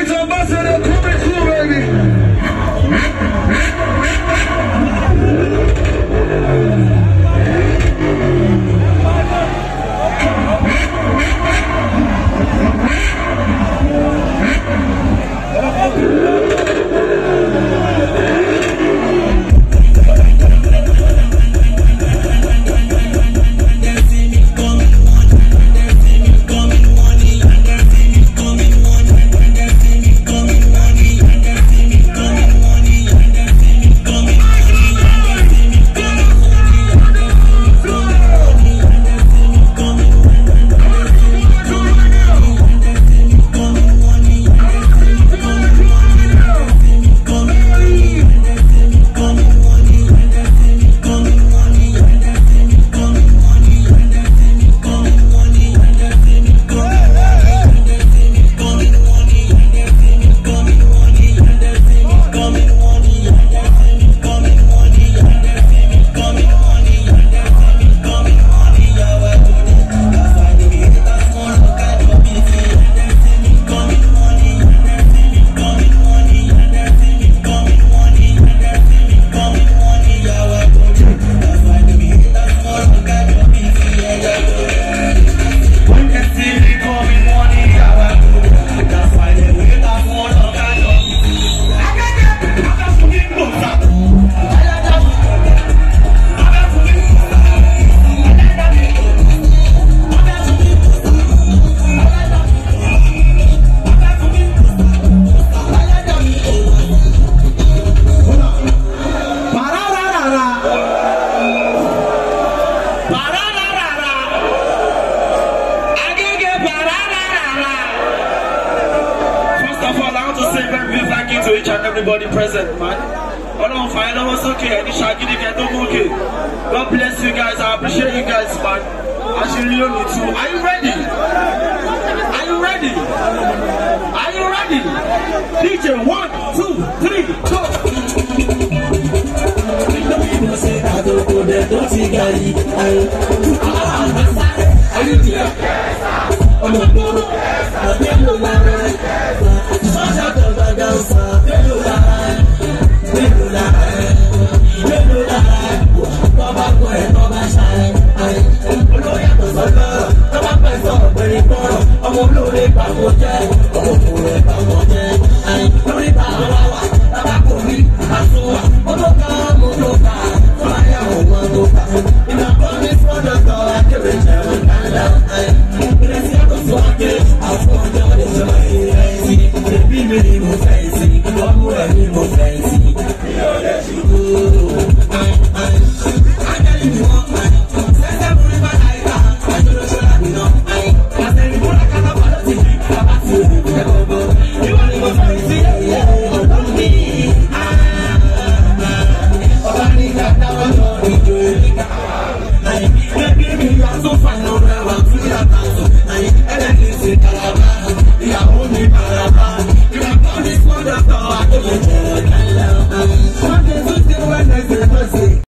It's Ambassador coming through, baby. Everybody present, man. Hold on, fine, that was okay. Any shaggy to get them okay. God bless you guys. I appreciate you guys, man. I should really need to. Are you ready? Are you ready? Are you ready? DJ, 1, 2, 3, go. Are you there?